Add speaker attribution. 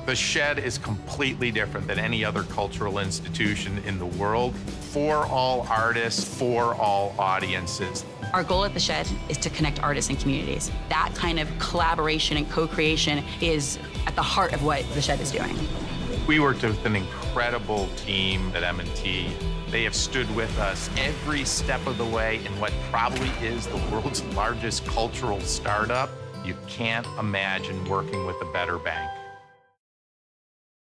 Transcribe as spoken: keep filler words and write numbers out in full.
Speaker 1: The Shed is completely different than any other cultural institution in the world. For all artists, for all audiences.
Speaker 2: Our goal at The Shed is to connect artists and communities. That kind of collaboration and co-creation is at the heart of what The Shed is doing.
Speaker 1: We worked with an incredible team at M and T. They have stood with us every step of the way in what probably is the world's largest cultural startup. You can't imagine working with a better bank.